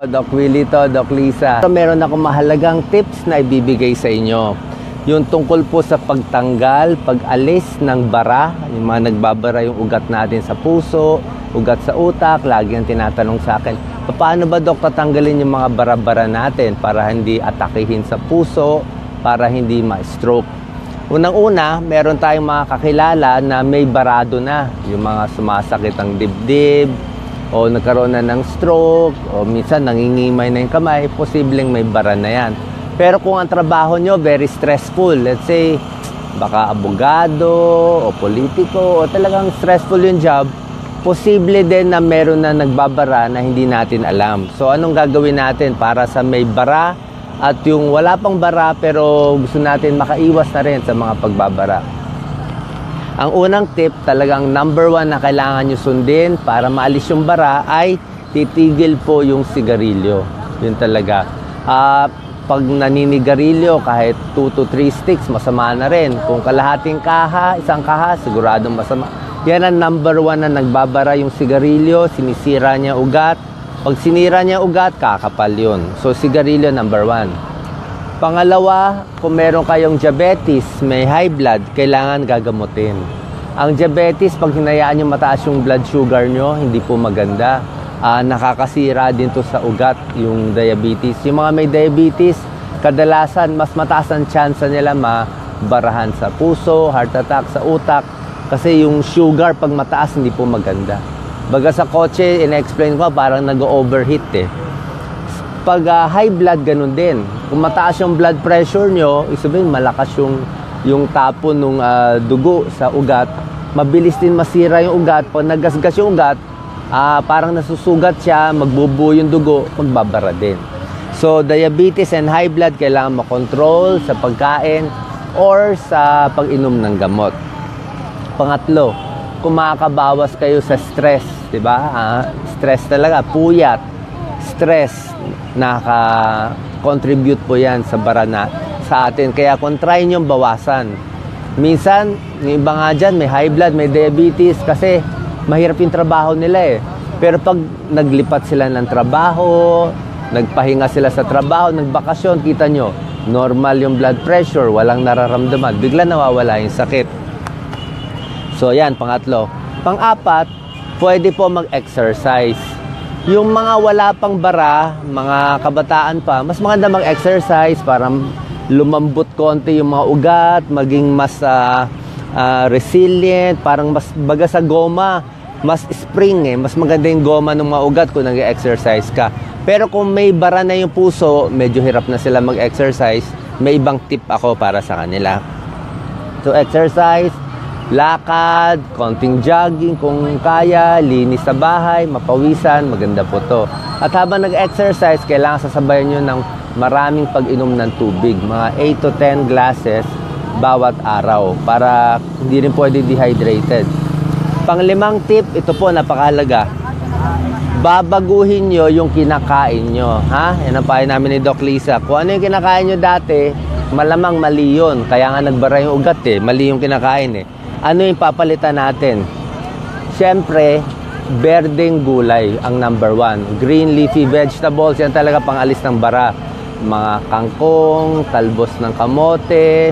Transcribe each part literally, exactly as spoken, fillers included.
Doc Willie to, Doc Lisa. Meron akong mahalagang tips na ibibigay sa inyo. Yung tungkol po sa pagtanggal, pag-alis ng bara, yung mga nagbabara yung ugat natin sa puso, ugat sa utak, lagi ang tinatanong sa akin, paano ba Doc tatanggalin yung mga bara-bara natin para hindi atakihin sa puso, para hindi ma-stroke? Unang-una, meron tayong mga kakilala na may barado na, yung mga sumasakit ang dibdib, o nagkaroon na ng stroke, o minsan nangingimay na yung kamay, posibleng may bara na yan. Pero kung ang trabaho nyo very stressful, let's say, baka abogado, o politiko, o talagang stressful yung job, posible din na meron na nagbabara na hindi natin alam. So anong gagawin natin para sa may bara at yung wala pang bara pero gusto natin makaiwas na rin sa mga pagbabara? Ang unang tip, talagang number one na kailangan nyo sundin para maalis yung bara ay titigil po yung sigarilyo. Yun talaga. Uh, pag naninigarilyo, kahit two to three sticks, masama na rin. Kung kalahating kaha, isang kaha, siguradong masama. Yan ang number one na nagbabara yung sigarilyo, sinisira niya ugat. Pag sinira niya ugat, kakapal yun. So, sigarilyo number one. Pangalawa, kung meron kayong diabetes, may high blood, kailangan gagamutin. Ang diabetes, pag hinayaan nyo mataas yung blood sugar nyo, hindi po maganda. Uh, nakakasira din to sa ugat, yung diabetes. Yung mga may diabetes, kadalasan, mas mataas ang chance nila mabarahan sa puso, heart attack, sa utak. Kasi yung sugar, pag mataas, hindi po maganda. Baga sa kotse, in-explain ko, parang nag-overheat eh. Pag uh, high blood, ganun din. Kung mataas yung blood pressure nyo, isabihin, malakas yung, yung tapo ng uh, dugo sa ugat, mabilis din masira yung ugat. Pag nagasgas yung ugat, uh, parang nasusugat siya, magbubuo yung dugo, magbabara din. So, diabetes and high blood, kailangan makontrol sa pagkain or sa pag-inom ng gamot. Pangatlo, kung makakabawas kayo sa stress, di ba? Uh, stress talaga, puyat, stress, naka-contribute po yan sa bara na sa atin. Kaya kung try nyo bawasan. Minsan, yung iba nga dyan, may high blood, may diabetes, kasi mahirap yung trabaho nila eh. Pero pag naglipat sila ng trabaho, nagpahinga sila sa trabaho, nagbakasyon, kita nyo, normal yung blood pressure, walang nararamdaman, bigla nawawala yung sakit. So yan, pangatlo. Pang-apat, pwede po mag-exercise. Yung mga wala pang bara, mga kabataan pa, mas maganda mag-exercise para lumambot konti yung mga ugat, maging mas uh, uh, resilient, parang mas baga sa goma, mas spring eh. Mas maganda yung goma ng mga ugat kung nag-exercise ka. Pero kung may bara na yung puso, medyo hirap na sila mag-exercise, may ibang tip ako para sa kanila. So exercise, lakad, konting jogging kung kaya, linis sa bahay, mapawisan, maganda po to. At habang nag-exercise, kailangan sasabayan nyo ng maraming pag-inom ng tubig, mga eight to ten glasses bawat araw para hindi rin pwede dehydrated. Panglimang tip, ito po napakahalaga. Babaguhin nyo yung kinakain nyo. Ha? Yan ang payo namin ni Doc Lisa. Kung ano yung kinakain nyo dati, malamang mali yun. Kaya nga nagbara yung ugat eh. Mali yung kinakain eh. Ano yung papalitan natin? Siyempre, berdeng gulay ang number one. Green leafy vegetables, yan talaga pangalis ng bara. Mga kangkong, talbos ng kamote,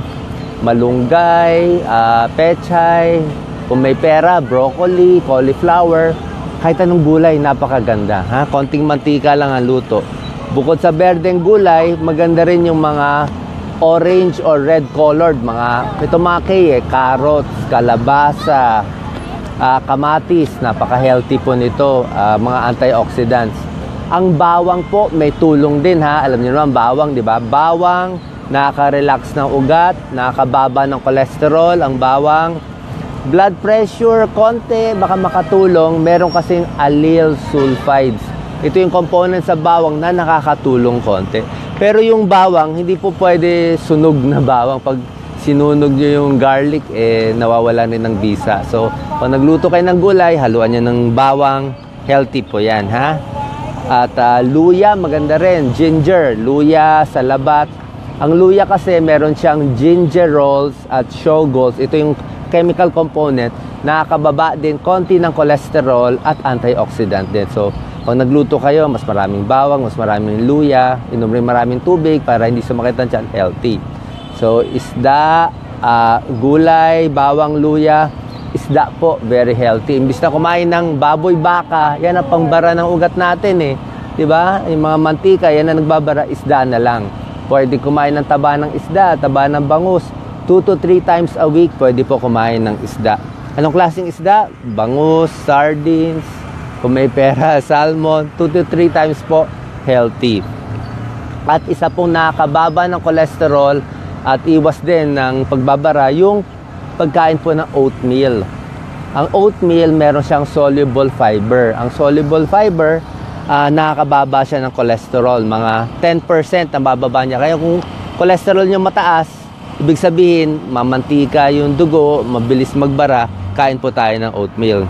malunggay, uh, pechay, kung may pera, broccoli, cauliflower, kahit anong gulay, napakaganda. Ha? Konting mantika lang ang luto. Bukod sa berdeng gulay, maganda rin yung mga orange or red colored, mga ito mga kay eh, carrots, kalabasa, uh, kamatis, napaka-healthy po nito, uh, mga antioxidants. Ang bawang po may tulong din ha, alam niyo naman bawang, di ba? Bawang, nakaka-relax ng ugat, nakakababa ng cholesterol, ang bawang. Blood pressure, konti, baka makatulong, meron kasing allyl sulfides. Ito yung component sa bawang na nakakatulong konti. Pero yung bawang, hindi po pwede sunog na bawang. Pag sinunog nyo yung garlic, eh, nawawala rin ng bisa. So, pag nagluto kayo ng gulay, haluan nyo ng bawang, healthy po yan, ha? At uh, luya, maganda rin. Ginger, luya, salabat. Ang luya kasi, meron siyang gingerols at shogols. Ito yung chemical component, nakakababa din konti ng cholesterol at antioxidant din. So, Pag nagluto kayo, mas maraming bawang, mas maraming luya, inom rin maraming tubig para hindi sumakit ang tiyan, healthy. So, isda, uh, gulay, bawang, luya, isda po, very healthy. Imbis na kumain ng baboy, baka, yan ang pangbara ng ugat natin eh. Diba? Yung mga mantika, yan ang nagbabara, isda na lang. Pwede kumain ng taba ng isda, taba ng bangus. two to three times a week, pwede po kumain ng isda. Anong klaseng isda? Bangus, sardines, kung may pera, salmon, two to three times po, healthy. At isa pong nakakababa ng cholesterol at iwas din ng pagbabara, yung pagkain po ng oatmeal. Ang oatmeal, meron siyang soluble fiber. Ang soluble fiber, uh, nakakababa siya ng cholesterol. Mga ten percent ang bababa niya. Kaya kung cholesterol niyo mataas, ibig sabihin, mamantika yung dugo, mabilis magbara, kain po tayo ng oatmeal.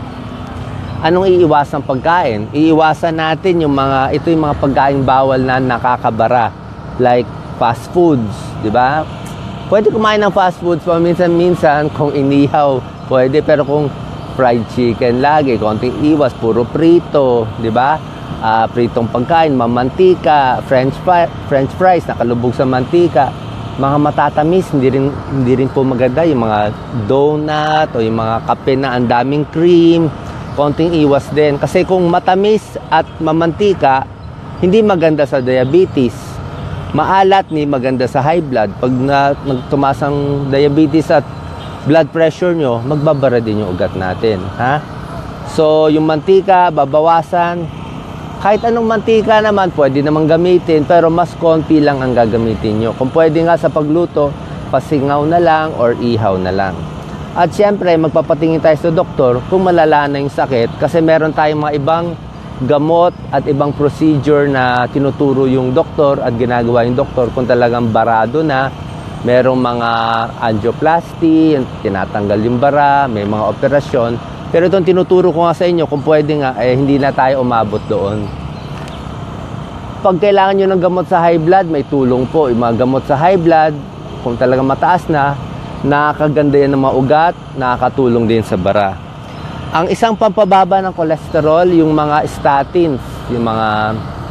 Anong iiwasan pagkain? Iiwasan natin yung mga, ito yung mga pagkain bawal na nakakabara. Like fast foods, di ba? Pwede kumain ng fast foods paminsan-minsan kung inihaw. Pwede, pero kung fried chicken lagi, konting iwas, puro prito, di ba? Uh, pritong pagkain, mamantika, french, fry, french fries, nakalubog sa mantika. Mga matatamis, hindi rin, hindi rin po maganda. Yung mga donut o yung mga kape na ang daming cream, konting iwas din. Kasi kung matamis at mamantika, hindi maganda sa diabetes. Maalat ni maganda sa high blood. Pag na, nagtumas ang diabetes at blood pressure nyo, magbabara din yung ugat natin. Ha? So, yung mantika, babawasan. Kahit anong mantika naman, pwede namang gamitin, pero mas konti lang ang gagamitin nyo. Kung pwede nga sa pagluto, pasingaw na lang or ihaw na lang. At syempre, magpapatingin tayo sa doktor kung malala na yung sakit, kasi meron tayong mga ibang gamot at ibang procedure na tinuturo yung doktor at ginagawa yung doktor kung talagang barado na. Merong mga angioplasty, tinatanggal yung bara, may mga operasyon. Pero itong tinuturo ko nga sa inyo, kung pwede nga, eh, hindi na tayo umabot doon. Pag kailangan nyo ng gamot sa high blood, may tulong po. Yung mga gamot sa high blood, kung talagang mataas na, nakakaganda yan ng mga ugat, nakakatulong din sa bara. Ang isang pampababa ng cholesterol, yung mga statins, yung mga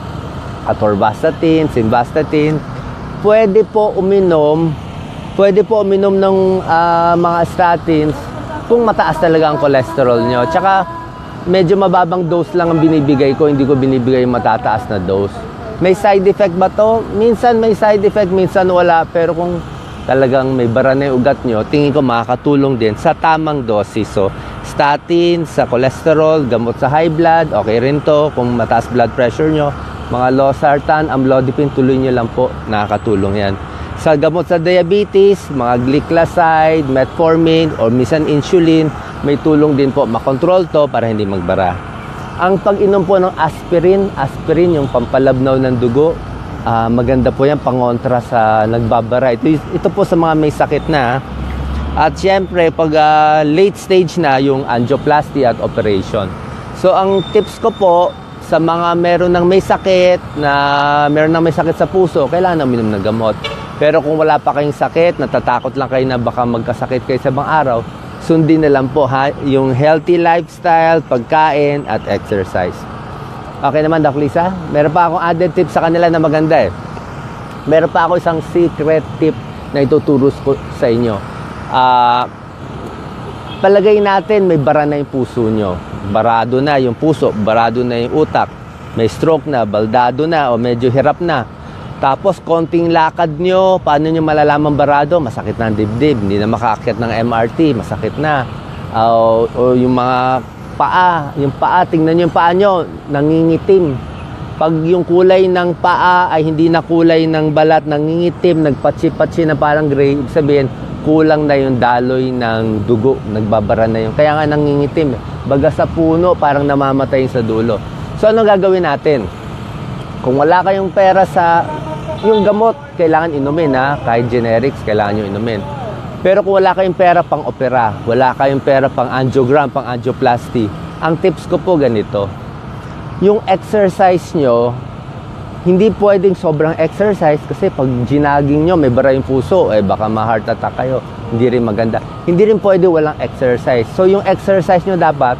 atorvastatin, simvastatin, pwede po uminom, pwede po uminom ng uh, mga statins kung mataas talaga ang cholesterol nyo. Tsaka, medyo mababang dose lang ang binibigay ko, hindi ko binibigay yung matataas na dose. May side effect ba to? Minsan may side effect, minsan wala, pero kung talagang may bara na yung ugat nyo, tingin ko makakatulong din sa tamang dosis. So, statin, sa cholesterol, gamot sa high blood, okay rin to. Kung mataas blood pressure nyo, mga losartan, amlodipine, tuloy nyo lang po, nakakatulong yan. Sa gamot sa diabetes, mga glycoside, metformin, or minsan insulin, may tulong din po, makontrol to para hindi magbara. Ang pag-inom po ng aspirin, aspirin yung pampalabnaw ng dugo, Uh, maganda po yan, pangontra sa nagbabara. Ito, ito po sa mga may sakit na. At syempre, pag uh, late stage na, yung angioplasty at operation. So, ang tips ko po, sa mga meron ng may sakit, na meron ng may sakit sa puso, kailangan uminom ng gamot. Pero kung wala pa kayong sakit, natatakot lang kayo na baka magkasakit kayo sa ibang araw, sundin na lang po ha, yung healthy lifestyle, pagkain, at exercise. Okay naman, Doc Lisa? Meron pa akong added tip sa kanila na maganda eh. Meron pa ako isang secret tip na ituturo ko sa inyo. Uh, palagay natin may bara na yung puso nyo. Barado na yung puso, barado na yung utak. May stroke na, baldado na, o medyo hirap na. Tapos, konting lakad nyo, paano nyo malalaman barado? Masakit na ang dibdib, hindi na makaakyat ng M R T, masakit na. Uh, o yung mga paa, yung paa, tingnan nyo yung paa nyo, nangingitim. Pag yung kulay ng paa ay hindi na kulay ng balat, nangingitim, nagpatsi-patsi na parang gray, ibig sabihin, kulang na yung daloy ng dugo, nagbabara na yung, kaya nga nangingitim. Baga sa puno, parang namamatay sa dulo. So, ano gagawin natin? Kung wala kayong pera sa, yung gamot, kailangan inumin ha, kahit generics, kailangan nyo inumin. Pero kung wala kayong pera pang opera, wala kayong pera pang angiogram, pang angioplasty, ang tips ko po ganito. Yung exercise nyo, hindi pwedeng sobrang exercise kasi pag ginaging nyo, may bara yung puso, eh baka ma-heart attack kayo. Hindi rin maganda. Hindi rin pwede walang exercise. So yung exercise nyo dapat,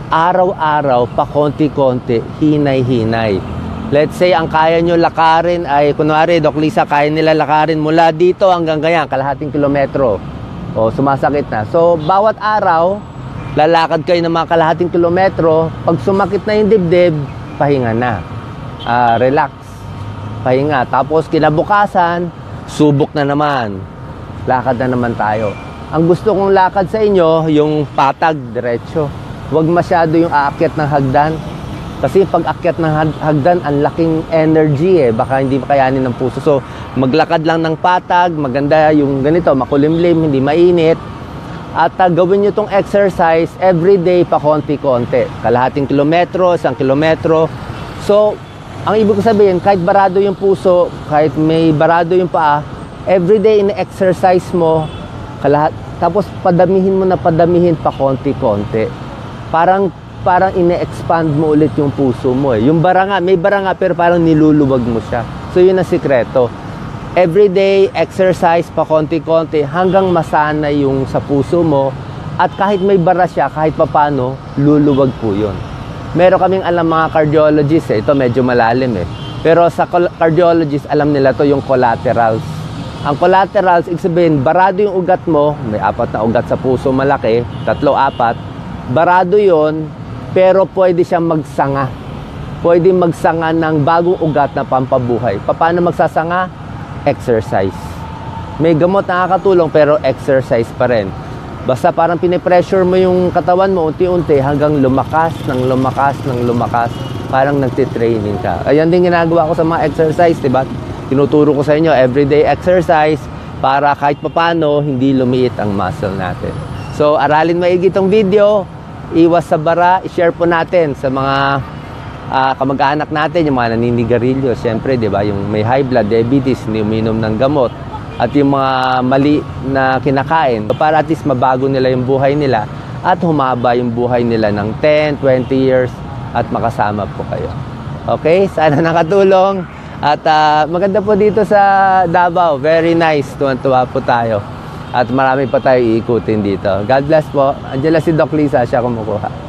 araw-araw, pa konti-konti, hinay-hinay. Let's say, ang kaya nyo lakarin ay, kunwari, Doc Lisa, kaya nila lakarin mula dito hanggang ganyan, kalahating kilometro. O, sumasakit na. So, bawat araw, lalakad kayo ng mga kalahating kilometro. Pag sumakit na yung dibdib, pahinga na. Uh, relax. Pahinga. Tapos, kinabukasan, subok na naman. Lakad na naman tayo. Ang gusto kong lakad sa inyo, yung patag, diretso. Huwag masyado yung aakyat ng hagdan. Kasi pag akyat ng hagdan, ang laking energy eh. Baka hindi makayanin ng puso. So, maglakad lang ng patag, maganda yung ganito, makulimlim, hindi mainit. At uh, gawin nyo itong exercise everyday pa konti-konti. Kalahating kilometro, isang kilometro. So, ang ibig ko sabihin, kahit barado yung puso, kahit may barado yung paa, everyday in-exercise mo, kalahat, tapos padamihin mo na padamihin pa konti-konti. Parang parang ine-expand mo ulit yung puso mo eh. Yung bara nga, may bara nga pero parang niluluwag mo siya. So yun ang sikreto. Everyday exercise pa konti-konti hanggang masana yung sa puso mo, at kahit may bara siya, kahit papano, luluwag po yun. Meron kaming alam mga cardiologists eh. Ito medyo malalim eh. Pero sa cardiologists, alam nila to yung collaterals. Ang collaterals, ibig sabihin, barado yung ugat mo, may apat na ugat sa puso malaki, tatlo, apat, barado yon, pero pwede siyang magsanga. Pwede magsanga ng bagong ugat na pampabuhay. Paano magsasanga? Exercise. May gamot na nakakatulong pero exercise pa rin. Basta parang pinipressure mo yung katawan mo unti-unti hanggang lumakas, ng lumakas, ng lumakas. Parang nagtitraining ka. Ayan din ginagawa ko sa mga exercise, diba? Tinuturo ko sa inyo, everyday exercise para kahit papano hindi lumiit ang muscle natin. So, aralin maigi itong video. Iwas sa bara, i-share po natin sa mga uh, kamag-anak natin, yung mga naninigarilyo, siyempre, di ba, yung may high blood, diabetes, hindi uminom ng gamot, at yung mga mali na kinakain, para at least mabago nila yung buhay nila at humaba yung buhay nila ng ten, twenty years at makasama po kayo. Okay? Sana nakatulong. At uh, maganda po dito sa Davao. Very nice. Tuwan-tuwa po tayo. At marami pa tayo iikutin dito. God bless po. Andiyan lang si Doc Lisa, siya kumukuha.